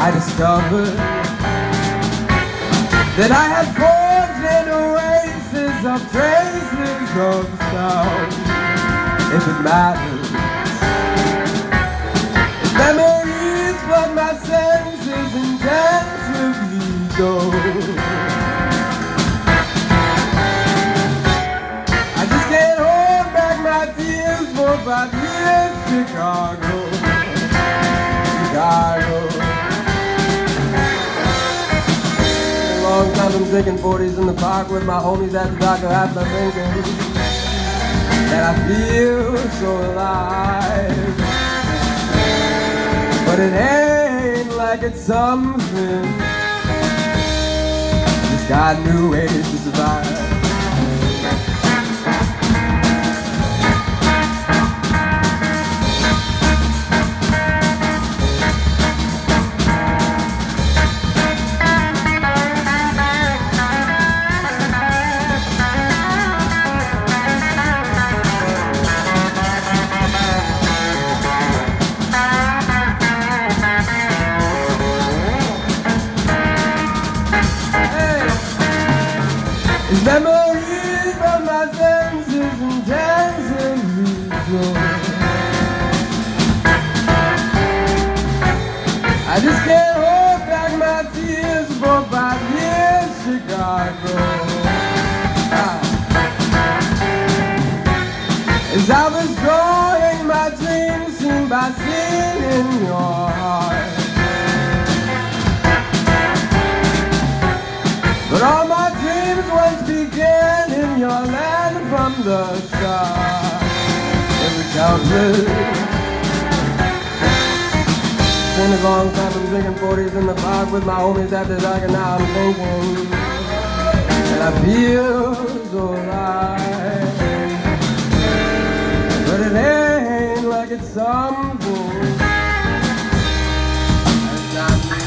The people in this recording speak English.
I discovered that I had 4 generations of traces of sound. If it matters, if memories flood my senses intensively go, I just can't hold back my tears for 5 years. Chicago, Chicago. A long time I'm drinking 40s in the park with my homies at the dock. I've been thinking that I feel so alive, but it ain't like it's something. Just got new ways to survive. Memories from my senses intensively grow. I just can't hold back my tears for 5 years, Chicago. As I was drawing my dreams scene by scene in your heart, but all my dreams once began in your land from the start. It was countless. It's been a long time I'm drinking 40s in the park with my homies after dark, and now I'm thinking that I feel so alive, but it ain't like it's something that's not me.